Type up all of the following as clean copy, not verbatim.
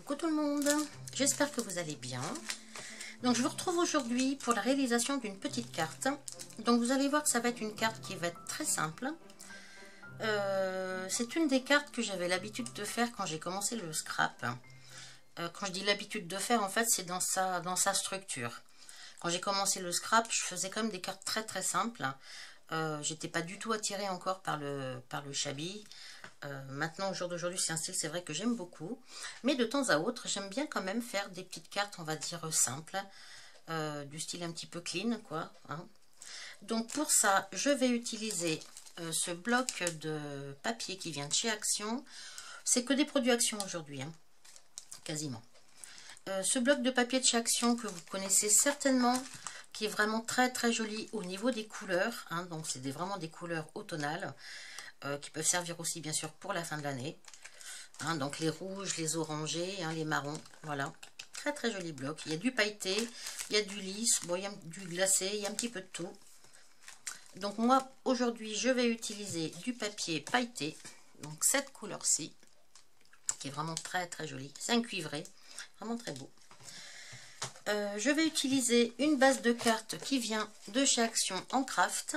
Coucou tout le monde, j'espère que vous allez bien. Donc je vous retrouve aujourd'hui pour la réalisation d'une petite carte. Donc vous allez voir que ça va être une carte qui va être très simple. C'est une des cartes que j'avais l'habitude de faire quand j'ai commencé le scrap. Quand je dis l'habitude de faire, en fait c'est dans sa structure. Quand j'ai commencé le scrap, je faisais quand même des cartes très très simples. J'étais pas du tout attirée encore par le shabby. Maintenant, au jour d'aujourd'hui, c'est un style, c'est vrai que j'aime beaucoup. Mais de temps à autre, j'aime bien quand même faire des petites cartes, on va dire, simples. Du style un petit peu clean, quoi. Hein. Donc pour ça, je vais utiliser ce bloc de papier qui vient de chez Action. C'est que des produits Action aujourd'hui, hein, quasiment. Ce bloc de papier de chez Action que vous connaissez certainement, qui est vraiment très très joli au niveau des couleurs. Hein, donc c'est vraiment des couleurs automnales. Qui peuvent servir aussi bien sûr pour la fin de l'année. Hein, donc les rouges, les orangés, hein, les marrons, voilà. Très très joli bloc. Il y a du pailleté, il y a du lisse, bon, il y a du glacé, il y a un petit peu de tout. Donc moi aujourd'hui je vais utiliser du papier pailleté, donc cette couleur-ci, qui est vraiment très très jolie. C'est un cuivré, vraiment très beau. Je vais utiliser une base de cartes qui vient de chez Action en craft.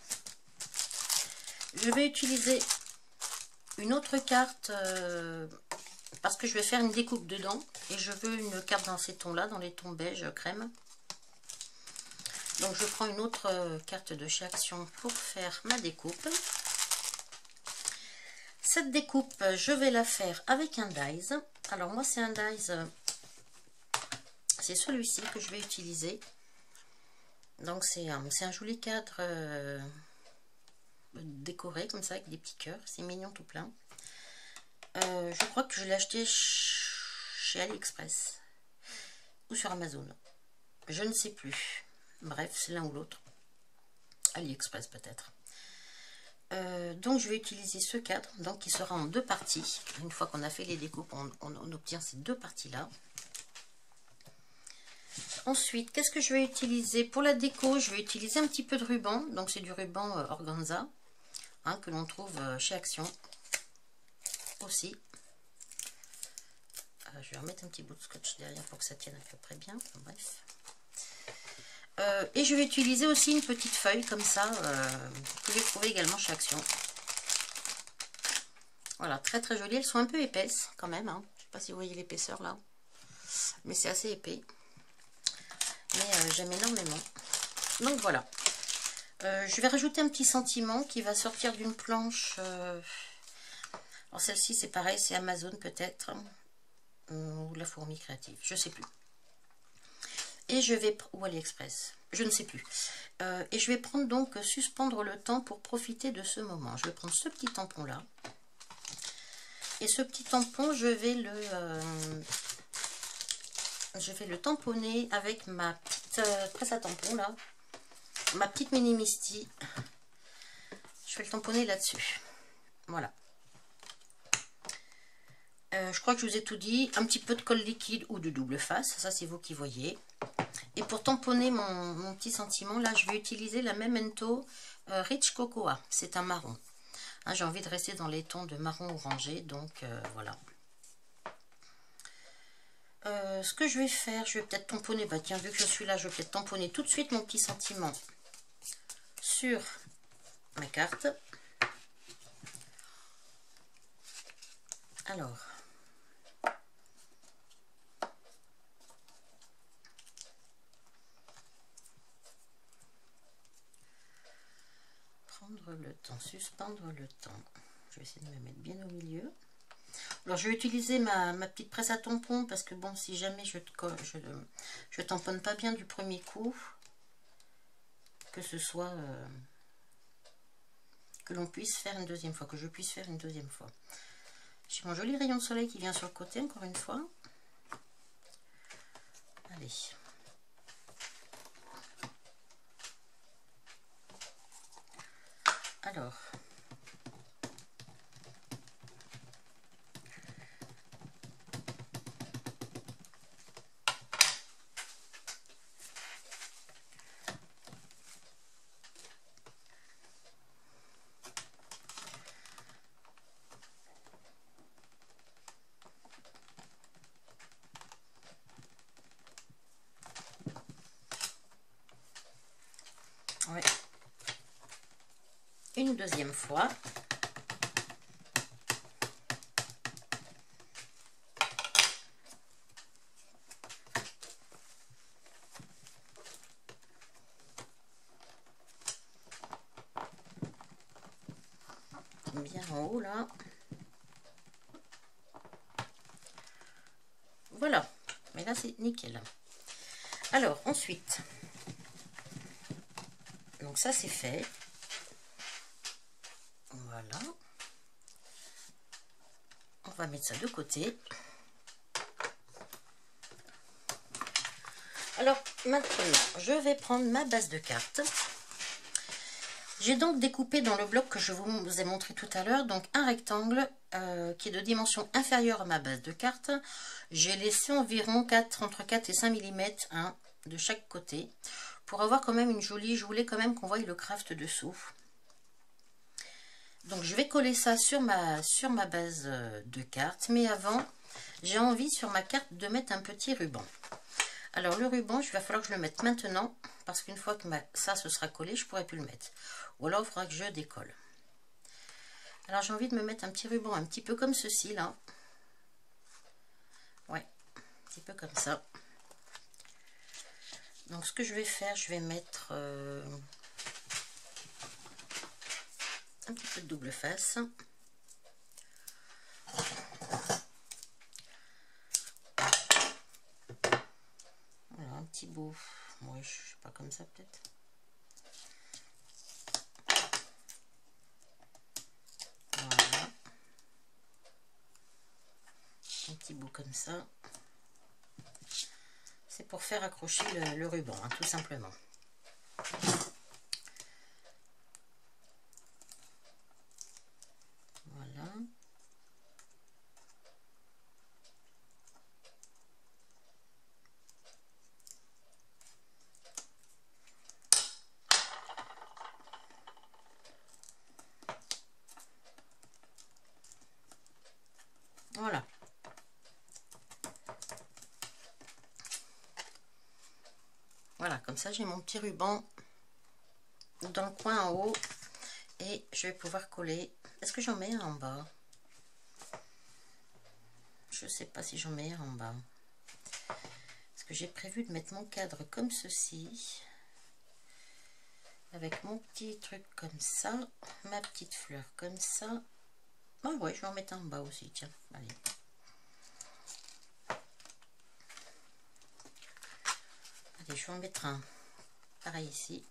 Je vais utiliser une autre carte parce que je vais faire une découpe dedans et je veux une carte dans ces tons là, dans les tons beige crème. Donc je prends une autre carte de chez Action pour faire ma découpe. Cette découpe, je vais la faire avec un dies. Alors moi c'est un dies, c'est celui-ci que je vais utiliser. Donc c'est un joli cadre décoré comme ça avec des petits cœurs, c'est mignon tout plein. Je crois que je l'ai acheté chez AliExpress ou sur Amazon, je ne sais plus. Bref, c'est l'un ou l'autre. AliExpress peut-être. Donc je vais utiliser ce cadre, donc qui sera en deux parties. Une fois qu'on a fait les découpes, on obtient ces deux parties là. Ensuite, qu'est-ce que je vais utiliser pour la déco? Je vais utiliser un petit peu de ruban, donc c'est du ruban organza, hein, que l'on trouve chez Action aussi. Je vais remettre un petit bout de scotch derrière pour que ça tienne à peu près bien. Enfin, bref. Et je vais utiliser aussi une petite feuille comme ça, que j'ai trouvé également chez Action. Voilà, très très jolies. Elles sont un peu épaisses quand même. Hein. Je ne sais pas si vous voyez l'épaisseur là. Mais c'est assez épais. Mais j'aime énormément. Donc voilà. Je vais rajouter un petit sentiment qui va sortir d'une planche. Alors celle-ci c'est pareil, c'est Amazon peut-être. Ou la fourmi créative, je sais plus. Et je vais, ou AliExpress, je ne sais plus. Et je vais prendre donc suspendre le temps pour profiter de ce moment. Je vais prendre ce petit tampon là. Et ce petit tampon, je vais le tamponner avec ma petite presse à tampon là. Ma petite mini Misty. Je vais le tamponner là-dessus. Voilà. Je crois que je vous ai tout dit. Un petit peu de colle liquide ou de double face. Ça, c'est vous qui voyez. Et pour tamponner mon petit sentiment, là, je vais utiliser la Memento Rich Cocoa. C'est un marron. Hein, j'ai envie de rester dans les tons de marron orangé. Donc, voilà. Ce que je vais faire, je vais peut-être tamponner. Bah tiens, vu que je suis là, je vais peut-être tamponner tout de suite mon petit sentiment sur ma carte. Alors... le temps, suspendre le temps. Je vais essayer de me mettre bien au milieu. Alors je vais utiliser ma petite presse à tampon parce que bon, si jamais je tamponne pas bien du premier coup, que ce soit que l'on puisse faire une deuxième fois, que je puisse faire une deuxième fois. J'ai mon joli rayon de soleil qui vient sur le côté encore une fois. Allez. Alors, une deuxième fois. Bien en haut là. Voilà, mais là c'est nickel. Alors ensuite, donc ça c'est fait. Voilà. On va mettre ça de côté. Alors maintenant, je vais prendre ma base de cartes. J'ai donc découpé dans le bloc que je vous ai montré tout à l'heure, donc un rectangle qui est de dimension inférieure à ma base de cartes. J'ai laissé environ entre 4 et 5 mm hein, de chaque côté pour avoir quand même une jolie, je voulais quand même qu'on voie le craft dessous. Donc je vais coller ça sur ma base de cartes, mais avant j'ai envie sur ma carte de mettre un petit ruban. Alors le ruban, il va falloir que je le mette maintenant, parce qu'une fois que ça se sera collé, je ne pourrai plus le mettre. Ou alors il faudra que je décolle. Alors j'ai envie de me mettre un petit ruban un petit peu comme ceci là. Ouais, un petit peu comme ça. Donc ce que je vais faire, je vais mettre un petit peu de double face. Voilà, un petit bout. Moi, je sais pas comme ça peut-être. Voilà. Un petit bout comme ça. C'est pour faire accrocher le ruban, hein, tout simplement. Voilà. Voilà. Voilà, comme ça j'ai mon petit ruban dans le coin en haut et je vais pouvoir coller. Est-ce que j'en mets un en bas? Je sais pas si j'en mets un en bas. Parce que j'ai prévu de mettre mon cadre comme ceci. Avec mon petit truc comme ça. Ma petite fleur comme ça. Ah ouais, je vais en mettre un en bas aussi, tiens. Allez. Allez, je vais en mettre un. Pareil ici.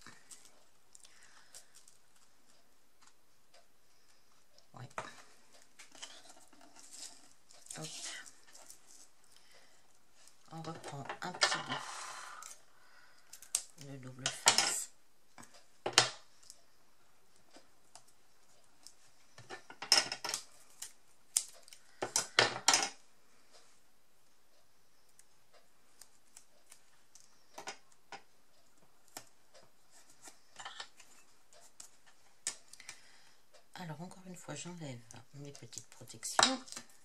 Ouais. Hop. On reprend un petit bout. Le double face. Alors encore une fois, j'enlève mes petites protections.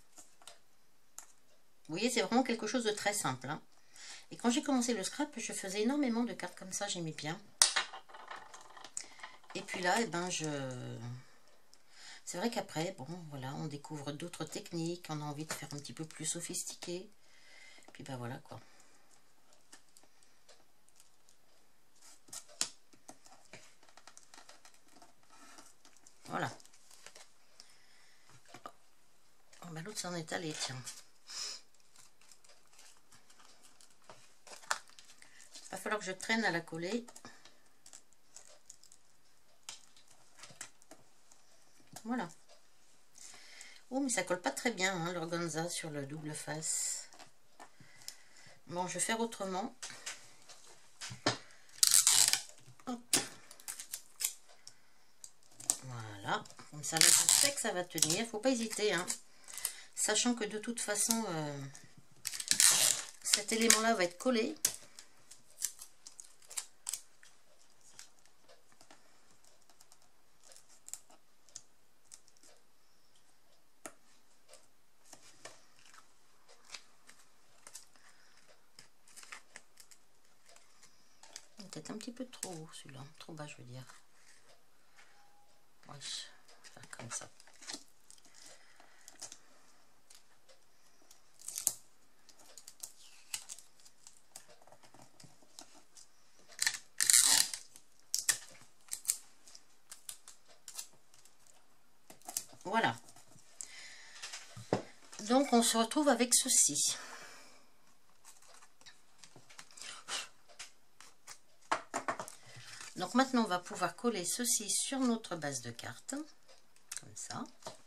Vous voyez, c'est vraiment quelque chose de très simple. Hein. Et quand j'ai commencé le scrap, je faisais énormément de cartes comme ça, j'aimais bien. Et puis là, eh ben, c'est vrai qu'après, bon, voilà, on découvre d'autres techniques, on a envie de faire un petit peu plus sophistiqué. Puis ben voilà quoi. Voilà. Oh, ben, l'autre s'en est allé, tiens. Il va falloir que je traîne à la coller. Voilà. Oh, mais ça colle pas très bien, hein, l'organza sur le double face. Bon, je vais faire autrement. Hop. Voilà. Comme ça, là, je sais que ça va tenir. Faut pas hésiter, hein. Sachant que de toute façon, cet élément-là va être collé. Peut-être un petit peu trop haut celui-là, trop bas je veux dire. Ouais, Oui, faire comme ça. Voilà. Donc on se retrouve avec ceci. Donc maintenant on va pouvoir coller ceci sur notre base de carte. Comme ça.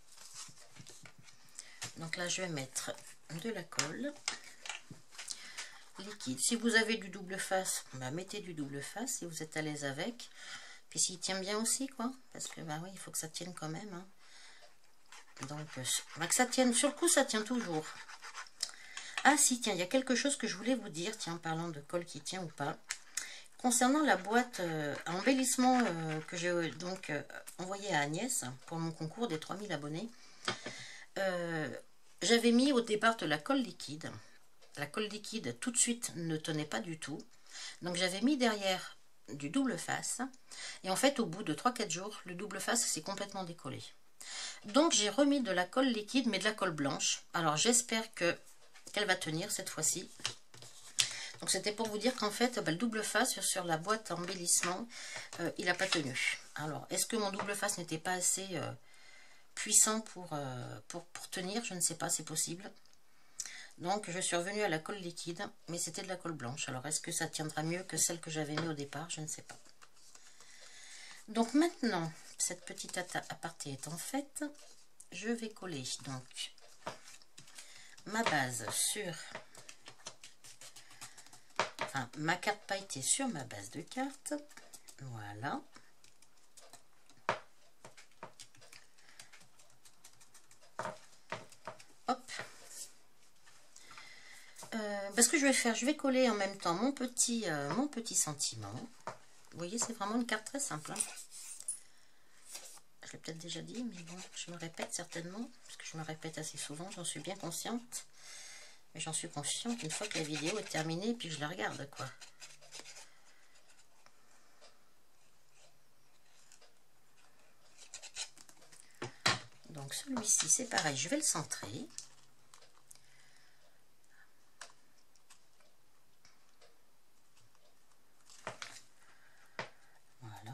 Donc là je vais mettre de la colle liquide. Si vous avez du double face, bah, mettez du double face si vous êtes à l'aise avec. Puis s'il tient bien aussi, quoi. Parce que bah oui, il faut que ça tienne quand même. Hein. Donc bah, que ça tienne. Sur le coup, ça tient toujours. Ah si, tiens, il y a quelque chose que je voulais vous dire, tiens, en parlant de colle qui tient ou pas. Concernant la boîte à embellissement que j'ai donc envoyée à Agnès pour mon concours des 3000 abonnés, j'avais mis au départ de la colle liquide. La colle liquide tout de suite ne tenait pas du tout. Donc j'avais mis derrière du double face. Et en fait au bout de 3-4 jours, le double face s'est complètement décollé. Donc j'ai remis de la colle liquide mais de la colle blanche. Alors j'espère qu'elle va tenir cette fois-ci. Donc c'était pour vous dire qu'en fait bah, le double face sur la boîte à embellissement, il n'a pas tenu. Alors est-ce que mon double face n'était pas assez puissant pour tenir? Je ne sais pas, c'est possible. Donc je suis revenue à la colle liquide, mais c'était de la colle blanche. Alors est-ce que ça tiendra mieux que celle que j'avais mis au départ? Je ne sais pas. Donc maintenant, cette petite aparté étant faite, je vais coller donc ma base sur, enfin ma carte pailletée sur ma base de carte. Voilà. Hop. Ce que je vais faire, je vais coller en même temps mon petit sentiment. Vous voyez, c'est vraiment une carte très simple. Hein. Je l'ai peut-être déjà dit, mais bon, je me répète certainement, parce que je me répète assez souvent, j'en suis bien consciente. Mais j'en suis consciente une fois que la vidéo est terminée, et puis je la regarde, quoi. Donc celui-ci, c'est pareil, je vais le centrer. Voilà.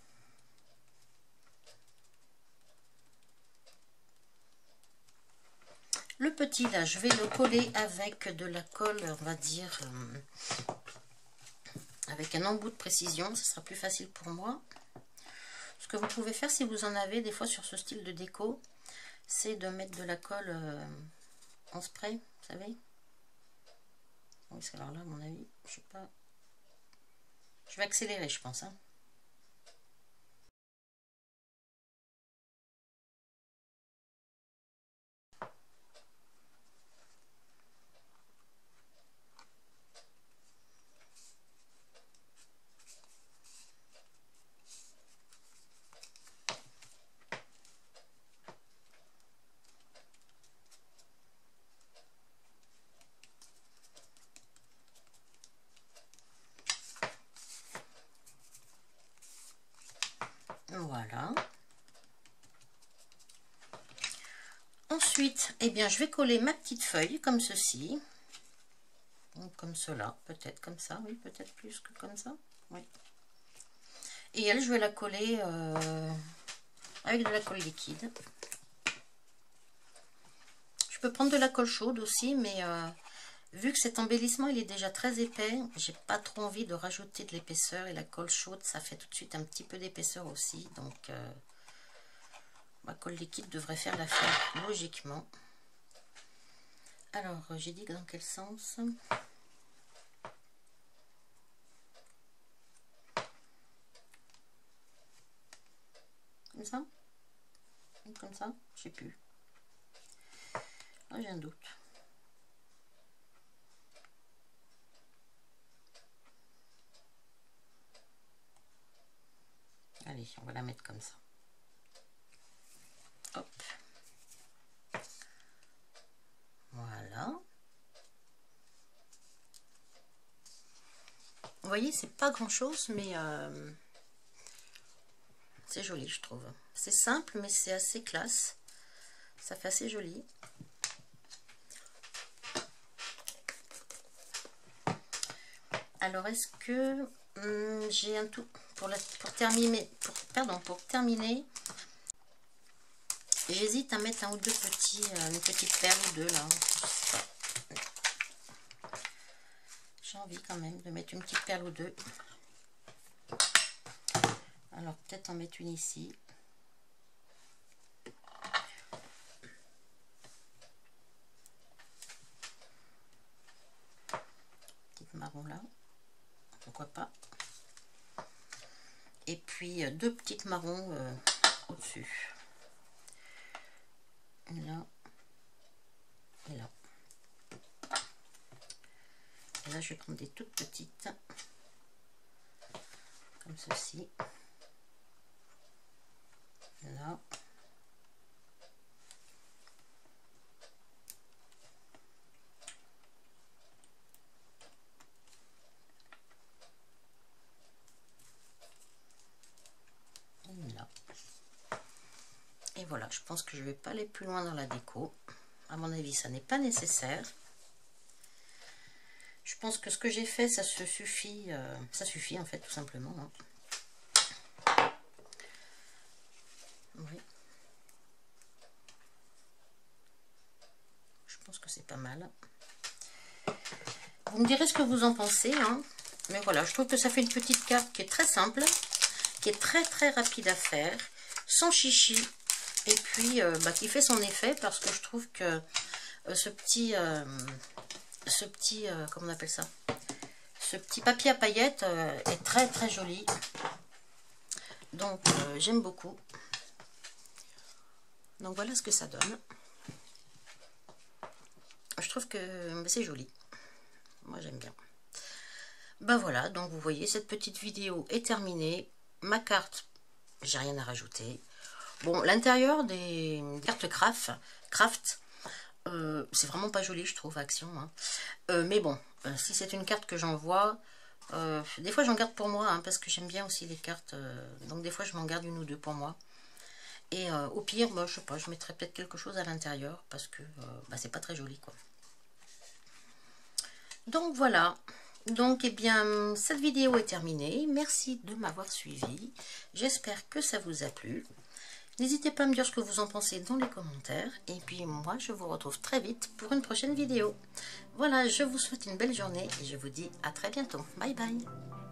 Le petit, là, je vais le coller avec de la colle, on va dire, avec un embout de précision. Ce sera plus facile pour moi. Ce que vous pouvez faire, si vous en avez, des fois, sur ce style de déco, c'est de mettre de la colle en spray, vous savez. Oui, alors là, à mon avis, je sais pas. Je vais accélérer, je pense. Hein. Voilà. Ensuite, eh bien, je vais coller ma petite feuille comme ceci. Ou comme cela, peut-être comme ça, oui, peut-être plus que comme ça. Oui. Et elle, je vais la coller avec de la colle liquide. Je peux prendre de la colle chaude aussi, mais vu que cet embellissement il est déjà très épais, j'ai pas trop envie de rajouter de l'épaisseur, et la colle chaude ça fait tout de suite un petit peu d'épaisseur aussi, donc ma colle liquide devrait faire l'affaire logiquement. Alors j'ai dit dans quel sens? Comme ça? Comme ça? Je sais plus. Ah, j'ai un doute. Allez, on va la mettre comme ça. Hop. Voilà. Vous voyez, c'est pas grand chose, mais C'est joli, je trouve. C'est simple, mais c'est assez classe. Ça fait assez joli. Alors, est-ce que j'ai un tout pour terminer, j'hésite à mettre un ou deux une petite perle ou deux là. J'ai envie quand même de mettre une petite perle ou deux. Alors peut-être en mettre une ici. Petite marron là. Pourquoi pas. Et puis deux petites marrons au-dessus. Là. Et là. Et là, je vais prendre des toutes petites. Comme ceci. Là. Et là. Et voilà, je pense que je ne vais pas aller plus loin dans la déco. À mon avis, ça n'est pas nécessaire. Je pense que ce que j'ai fait, ça suffit en fait, tout simplement. Hein. Oui. Je pense que c'est pas mal. Vous me direz ce que vous en pensez. Hein. Mais voilà, je trouve que ça fait une petite carte qui est très simple, qui est très très rapide à faire, sans chichi. Et puis, qui fait son effet parce que je trouve que ce petit, comment on appelle ça? Ce petit papier à paillettes est très très joli. Donc, j'aime beaucoup. Donc, voilà ce que ça donne. Je trouve que c'est joli. Moi, j'aime bien. Ben voilà, donc vous voyez, cette petite vidéo est terminée. Ma carte, j'ai rien à rajouter. Bon, l'intérieur des cartes craft, c'est vraiment pas joli, je trouve, Action. Hein. Mais bon, si c'est une carte que j'envoie, des fois j'en garde pour moi, hein, parce que j'aime bien aussi les cartes. Donc des fois je m'en garde une ou deux pour moi. Et au pire, je sais pas, je mettrai peut-être quelque chose à l'intérieur, parce que c'est pas très joli, quoi. Donc voilà. Donc, eh bien, cette vidéo est terminée. Merci de m'avoir suivi. J'espère que ça vous a plu. N'hésitez pas à me dire ce que vous en pensez dans les commentaires. Et puis moi, je vous retrouve très vite pour une prochaine vidéo. Voilà, je vous souhaite une belle journée et je vous dis à très bientôt. Bye bye.